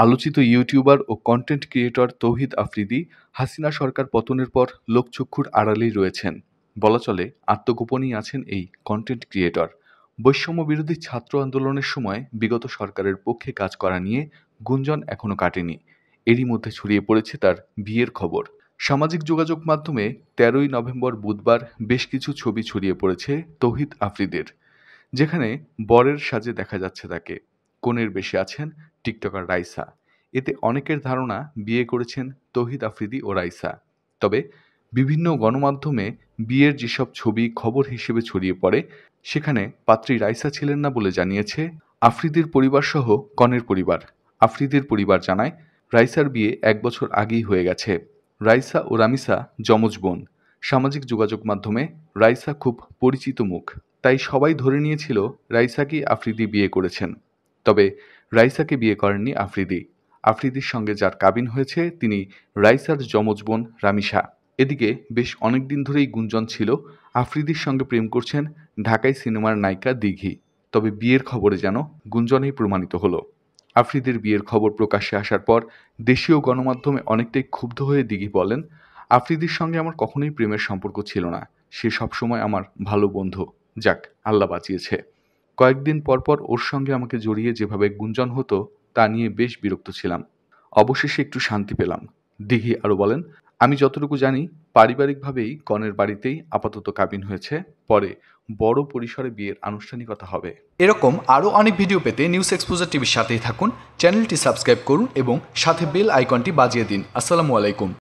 আলোচিত ইউটিউবার ও content creator Tauhid Afridi Hasina সরকার পতনের পর লোকচক্ষুর আড়ালেই রয়েছেন। বলা চলে আত্মগোপনেই আছেন এই কন্টেন্ট ক্রিয়েটর। বৈষম্য বিরোধী ছাত্র আন্দোলনের সময় বিগত সরকারের পক্ষে কাজ করা নিয়ে গুঞ্জন এখনো কাটেনি। এরই মধ্যে ছড়িয়ে পড়েছে তার বিয়ের খবর। সামাজিক যোগাযোগ মাধ্যমে ১৩ই নভেম্বর বুধবার বেশ কিছু ছবি ছড়িয়ে পড়েছে তৌহিদ আফ্রিদির, যেখানে বরের সাজে দেখা যাচ্ছে তাকে। কনের বেশে আছেন টিকটকার রাইসা। এতে অনেকের ধারণা বিয়ে করেছেন তৌহিদ আফ্রিদি ও রাইসা। তবে বিভিন্ন গণমাধ্যমে বিয়ের যেসব ছবি খবর হিসেবে ছড়িয়ে পড়ে, সেখানে পাত্রী রাইসা ছিলেন না বলে জানিয়েছে আফ্রিদির পরিবারসহ কনের পরিবার। আফ্রিদির পরিবার জানায়, রাইসার বিয়ে ১ বছর আগেই হয়ে গেছে। রাইসা ও রামিসা যমজ বোন। সামাজিক যোগাযোগ মাধ্যমে রাইসা খুব পরিচিত মুখ, তাই সবাই ধরে নিয়েছিল রাইসাকেই আফ্রিদি বিয়ে করেছেন। তবে রাইসাকে বিয়ে করেননি আফ্রিদি। আফ্রিদির সঙ্গে যার কাবিন হয়েছে তিনি রাইসার যমজ বোন রামিসা। এদিকে বেশ অনেকদিন ধরেই গুঞ্জন ছিল আফ্রিদির সঙ্গে প্রেম করছেন ঢাকাই সিনেমার নায়িকা দিঘি। তবে বিয়ের খবরে যেন গুঞ্জনেই প্রমাণিত হলো। আফ্রিদির বিয়ের খবর প্রকাশ্যে আসার পর দেশীয় গণমাধ্যমে অনেকটাই ক্ষুব্ধ হয়ে দিঘি বলেন, আফ্রিদির সঙ্গে আমার কখনোই প্রেমের সম্পর্ক ছিল না। সে সবসময় আমার ভালো বন্ধু। যাক, আল্লাহ বাঁচিয়েছে। কয়েকদিন পরপর ওর সঙ্গে আমাকে জড়িয়ে যেভাবে গুঞ্জন হতো তা নিয়ে বেশ বিরক্ত ছিলাম। অবশেষে একটু শান্তি পেলাম। দিঘি আরও বলেন, আমি যতটুকু জানি পারিবারিকভাবেই কনের বাড়িতেই আপাতত কাবিন হয়েছে। পরে বড় পরিসরে বিয়ের আনুষ্ঠানিকতা হবে। এরকম আরও অনেক ভিডিও পেতে নিউজ এক্সপোজার টিভির সাথেই থাকুন। চ্যানেলটি সাবস্ক্রাইব করুন এবং সাথে বেল আইকনটি বাজিয়ে দিন। আসসালামু আলাইকুম।